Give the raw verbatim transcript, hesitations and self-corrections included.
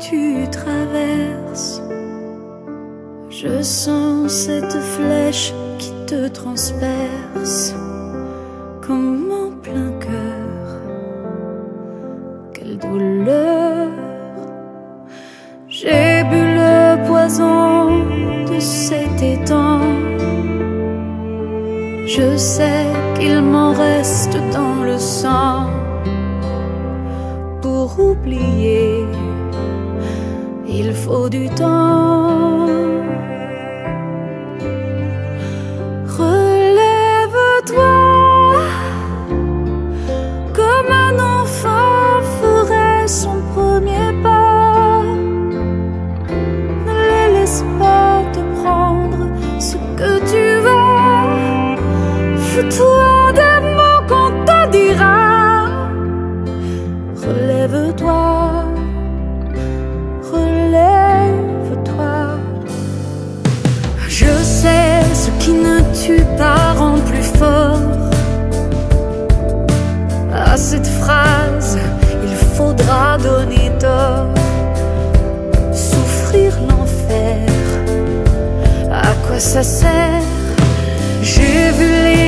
tu traverses. Je sens cette flèche qui te transperce comme en plein cœur. Quelle douleur! J'ai bu le poison de cet étang. Je sais qu'il m'en reste dans le sang. Pour oublier, il faut du temps. Relève-toi, comme un enfant ferait son premier pas. Ne les laisse pas te prendre ce que tu veux. Fous-toi des mots qu'on te dira. Relève-toi, relève-toi. Je sais, ce qui ne tue pas rend plus fort. À cette phrase, il faudra donner tort. Souffrir l'enfer, à quoi ça sert? J'ai vu les